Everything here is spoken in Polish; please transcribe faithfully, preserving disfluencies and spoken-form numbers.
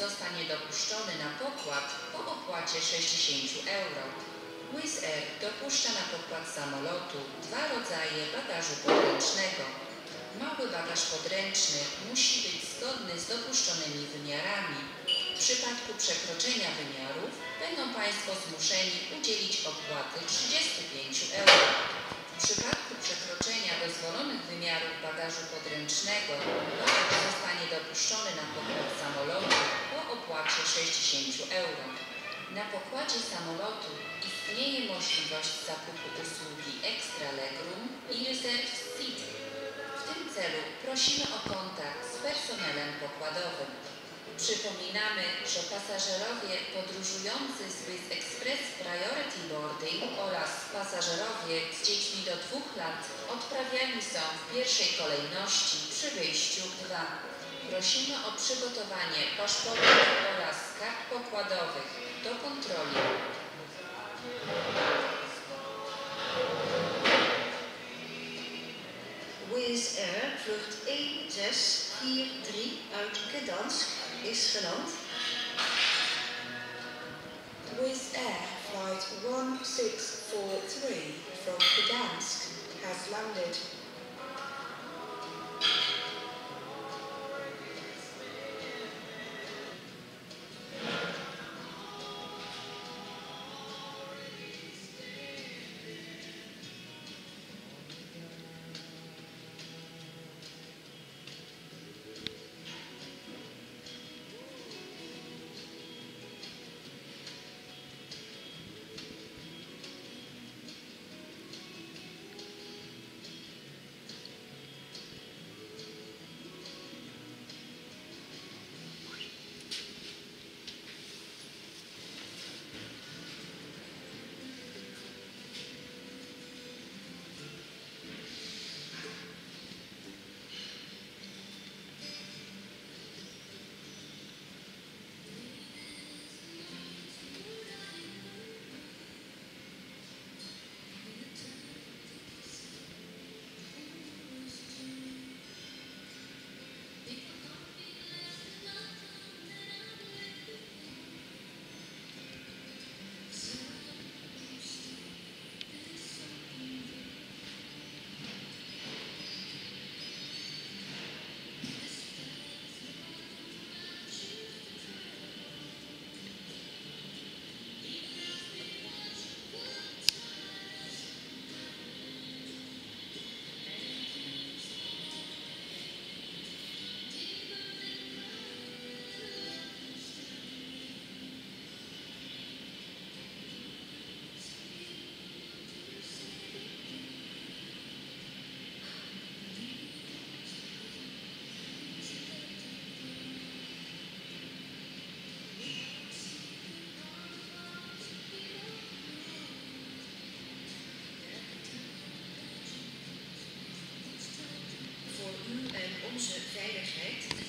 zostanie dopuszczony na pokład po opłacie sześćdziesiąt euro. Wizz dopuszcza na pokład samolotu dwa rodzaje bagażu podręcznego. Mały bagaż podręczny musi być zgodny z dopuszczonymi wymiarami. W przypadku przekroczenia wymiarów będą Państwo zmuszeni udzielić opłaty trzydzieści pięć euro. W przypadku przekroczenia dozwolonych wymiarów bagażu podręcznego bagaż zostanie dopuszczony na pokład samolotu po opłacie sześćdziesiąt euro. Na pokładzie samolotu istnieje możliwość zakupu usługi Extra Legroom i Reserve Seat. W tym celu prosimy o kontakt z personelem pokładowym. Przypominamy, że pasażerowie podróżujący z Wizz Express Priority Boarding oraz pasażerowie z dziećmi do dwóch lat odprawiani są w pierwszej kolejności przy wyjściu dwa. Prosimy o przygotowanie paszportów oraz kart pokładowych do kontroli. Wizz Air vlucht A zes vier drie uit Gdansk is geland. Wizz Air flight one six four three from Gdansk has landed. Voor u en onze veiligheid